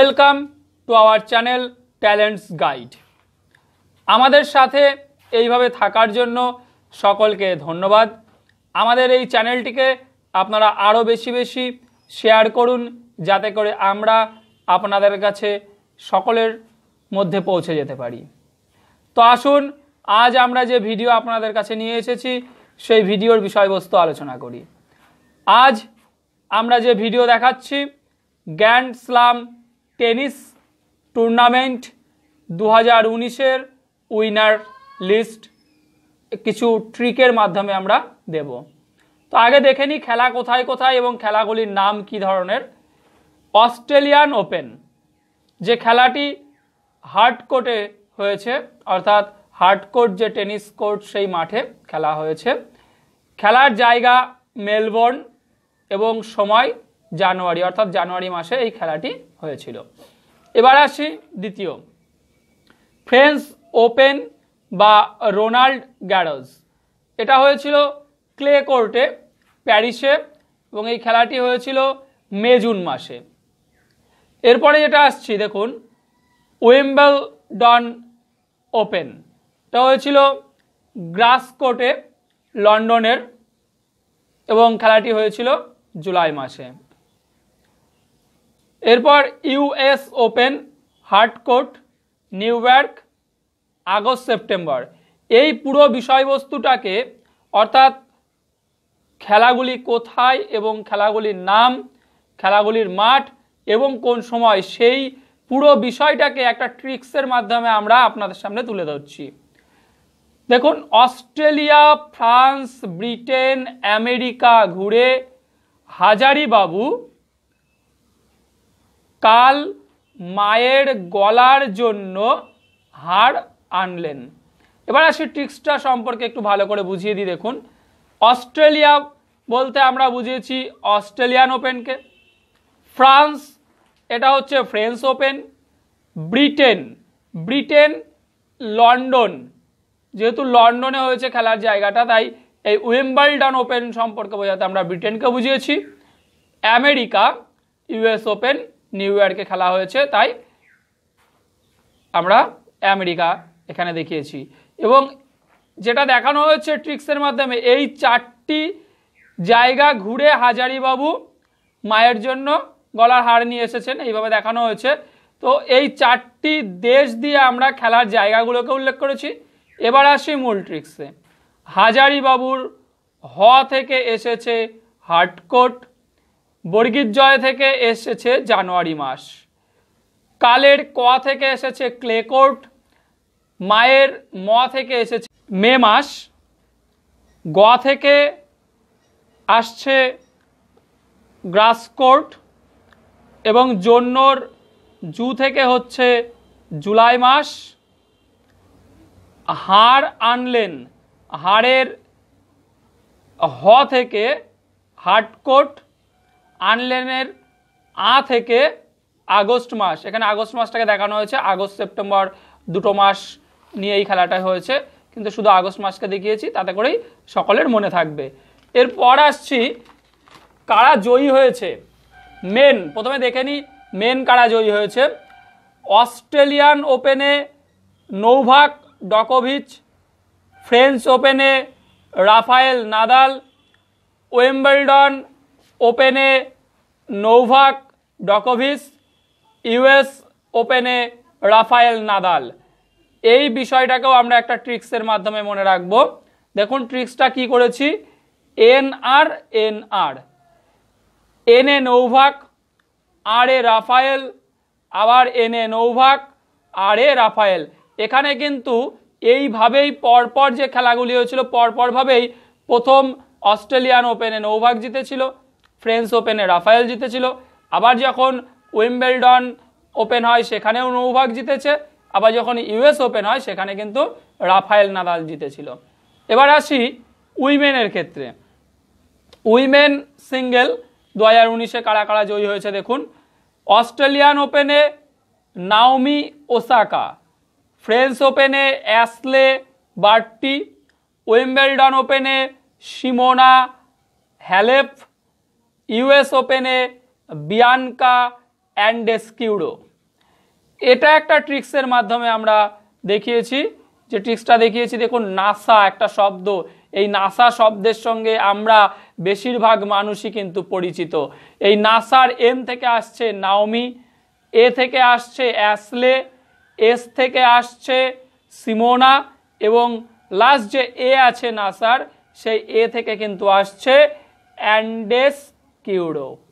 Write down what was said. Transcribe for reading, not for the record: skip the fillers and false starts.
Welcome to our channel talents guide. আমাদের সাথে এইভাবে থাকার জন্য সকলকে ধন্যবাদ। আমাদের এই চ্যানেলটিকে আপনারা আরও বেশি বেশি শেয়ার করুন, যাতে করে আমরা আপনাদের কাছে সকলের মধ্যে পৌঁছে যেতে পারি। তো আসুন আজ আমরা যে ভিডিও আপনাদের কাছে নিয়ে এসেছি সেই ভিডিওর বিষয়বস্তু আলোচনা করি। আজ আমরা যে ভিডিও দেখাচ্ছি গ্র্যান্ড স্লাম টেনিস টুর্নামেন্ট 2019-এর উইনার লিস্ট কিছু ট্রিকের মাধ্যমে আমরা দেব। তো আগে দেখে নিই খেলা কোথায় কোথায় এবং খেলাগুলির নাম কি ধরনের। অস্ট্রেলিয়ান ওপেন, যে খেলাটি হার্ড কোর্টে হয়েছে, অর্থাৎ হার্ড কোর্ট যে টেনিস কোর্ট সেই মাঠে খেলা হয়েছে। খেলার জায়গা মেলবোর্ন এবং সময় জানুয়ারি, অর্থাৎ জানুয়ারি মাসে এই খেলাটি হয়েছিল। এবার আসি দ্বিতীয়, ফ্রেঞ্চ ওপেন বা রোনাল্ড গ্যারোস। এটা হয়েছিল ক্লে কোর্টে প্যারিসে এবং এই খেলাটি হয়েছিল মে জুন মাসে। এরপরে যেটা আসছি দেখুন, উইম্বলডন ওপেন, এটা হয়েছিল গ্রাস কোর্টে লন্ডনের এবং খেলাটি হয়েছিল জুলাই মাসে। এরপর US open hard court New York আগস্ট সেপ্টেম্বর। এই পুরো বিষয়বস্তুটাকে, অর্থাৎ খেলাগুলি কোথায় এবং খেলাগুলির নাম, খেলাগুলির মাঠ এবং কোন সময়, সেই পুরো বিষয়টাকে একটা ট্রিক্সের মাধ্যমে আমরা আপনাদের সামনে তুলে ধরছি। দেখুন, অস্ট্রেলিয়া, ফ্রান্স, ব্রিটেন, আমেরিকা ঘুরে হাজারিবাবু কাল মায়ের গলার জন্য হার আনলেন। এবার আসি ট্রিক্সটা সম্পর্কে একটু ভালো করে বুঝিয়ে দিই। দেখুন, অস্ট্রেলিয়া বলতে আমরা বুঝিয়েছি অস্ট্রেলিয়ান ওপেনকে। ফ্রান্স, এটা হচ্ছে ফ্রেঞ্চ ওপেন। ব্রিটেন লন্ডন, যেহেতু লন্ডনে হয়েছে খেলার জায়গাটা, তাই এই উইম্বলডন ওপেন সম্পর্কে বোঝাতে আমরা ব্রিটেনকে বুঝিয়েছি। আমেরিকা, ইউএস ওপেন নিউ ইয়র্কে খেলা হয়েছে, তাই আমরা আমেরিকা এখানে দেখিয়েছি। এবং যেটা দেখানো হয়েছে ট্রিক্সের মাধ্যমে, এই চারটি জায়গা ঘুরে হাজারিবাবু মায়ের জন্য গলার হার নিয়ে এসেছেন, এইভাবে দেখানো হয়েছে। তো এই চারটি দেশ দিয়ে আমরা খেলার জায়গাগুলোকে উল্লেখ করেছি। এবার আসি মূল ট্রিক্সে। হাজারিবাবুর হ থেকে এসেছে হার্ড কোর্ট, বর্গীর জয় থেকে এসেছে জানুয়ারি মাস, কালের ক থেকে এসেছে ক্লে কোর্ট, মায়ের ম থেকে এসেছে মে মাস, গ থেকে আসছে গ্রাস কোর্ট এবং জন্যর জু থেকে হচ্ছে জুলাই মাস। হার আনলেন, হাড়ের হ থেকে হার্ড কোর্ট, আনলেনের আ থেকে আগস্ট মাস। এখানে আগস্ট মাসটাকে দেখানো হয়েছে, আগস্ট সেপ্টেম্বর দুটো মাস নিয়ে এই খেলাটা হয়েছে, কিন্তু শুধু আগস্ট মাসকে দেখিয়েছি, তাতে করেই সকলের মনে থাকবে। এরপর আসছি কারা জয়ী হয়েছে। মেন, প্রথমে দেখে নিই মেন কারা জয়ী হয়েছে। অস্ট্রেলিয়ান ওপেনে নোভাক জকোভিচ, ফ্রেঞ্চ ওপেনে রাফায়েল নাদাল, উইম্বলডন ওপেনে নোভাক জকোভিচ, ইউএস ওপেনে রাফায়েল নাদাল। এই বিষয়টাকেও আমরা একটা ট্রিক্সের মাধ্যমে মনে রাখবো। দেখুন ট্রিক্সটা কি করেছি, এনআর এনে নোভাক, আর এ রাফায়েল, আবার এনে নোভাক, আর এ রাফায়েল। এখানে কিন্তু এইভাবেই পরপর যে খেলাগুলি হয়েছিল, পরপরভাবেই প্রথম অস্ট্রেলিয়ান ওপেনে নোভাক জিতেছিল, ফ্রেঞ্চ ওপেনে রাফায়েল জিতেছিল, আবার যখন উইম্বলডন ওপেন হয় সেখানেও নোভাক জিতেছে, আবার যখন ইউএস ওপেন হয় সেখানে কিন্তু রাফায়েল নাদাল জিতেছিল। এবার আসি উইমেনের ক্ষেত্রে। উইমেন সিঙ্গেল 2019-এ কারা কারা জয়ী হয়েছে দেখুন। অস্ট্রেলিয়ান ওপেনে নাওমি ওসাকা, ফ্রেঞ্চ ওপেনে অ্যাশলে বার্টি, উইম্বলডন ওপেনে সিমোনা হ্যালেপ, ইউএস ওপেনে বিয়ানকা অ্যান্ডেস্কিউডো। এটা একটা ট্রিক্সের মাধ্যমে আমরা দেখিয়েছি, যে ট্রিক্সটা দেখিয়েছি দেখুন, নাসা একটা শব্দ, এই নাসা শব্দের সঙ্গে আমরা বেশিরভাগ মানুষই কিন্তু পরিচিত। এই নাসার এন থেকে আসছে নাওমি, এ থেকে আসছে অ্যাশলে, এস থেকে আসছে সিমোনা, এবং লাস্ট যে এ আছে নাসার, সেই এ থেকে কিন্তু আসছে অ্যান্ডেস কিউডো।